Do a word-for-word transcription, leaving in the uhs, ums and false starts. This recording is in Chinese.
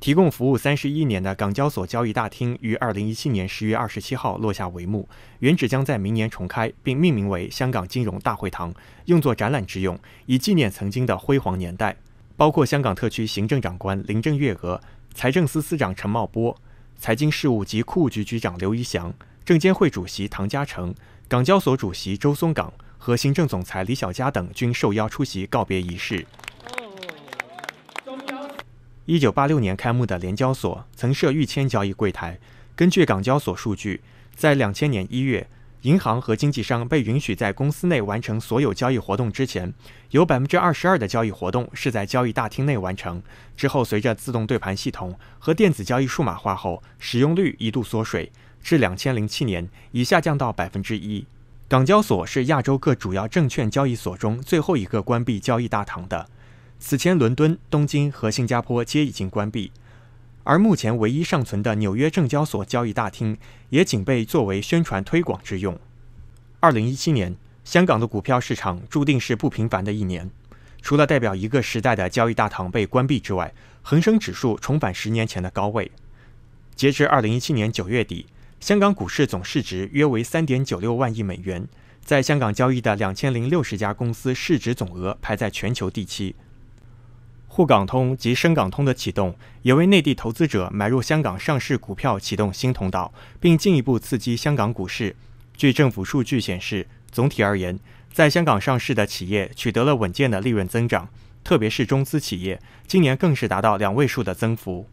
提供服务三十一年的港交所交易大厅于二零一七年十月二十七号落下帷幕，原址将在明年重开，并命名为香港金融大会堂，用作展览之用，以纪念曾经的辉煌年代。包括香港特区行政长官林郑月娥、财政司司长陈茂波、财经事务及库务局局长刘怡翔、证监会主席唐家成、港交所主席周松岗和行政总裁李小加等均受邀出席告别仪式。一九八六年开幕的联交所曾设预签交易柜台。根据港交所数据，在两千年一月，银行和经纪商被允许在公司内完成所有交易活动之前，有 百分之二十二 的交易活动是在交易大厅内完成。之后，随着自动对盘系统和电子交易数码化后，使用率一度缩水，至两千零七年已下降到 百分之一。港交所是亚洲各主要证券交易所中最后一个关闭交易大堂的。此前，伦敦、东京和新加坡皆已经关闭，而目前唯一尚存的纽约证交所交易大厅也仅被作为宣传推广之用。二零一七年，香港的股票市场注定是不平凡的一年。除了代表一个时代的交易大堂被关闭之外，恒生指数重返十年前的高位。截至二零一七年九月底，香港股市总市值约为 三点九六万亿美元，在香港交易的两千零六十家公司市值总额排在全球第七。沪港通及深港通的启动，也为内地投资者买入香港上市股票启动新通道，并进一步刺激香港股市。据政府数据显示，总体而言，在香港上市的企业取得了稳健的利润增长，特别是中资企业，今年更是达到两位数的增幅。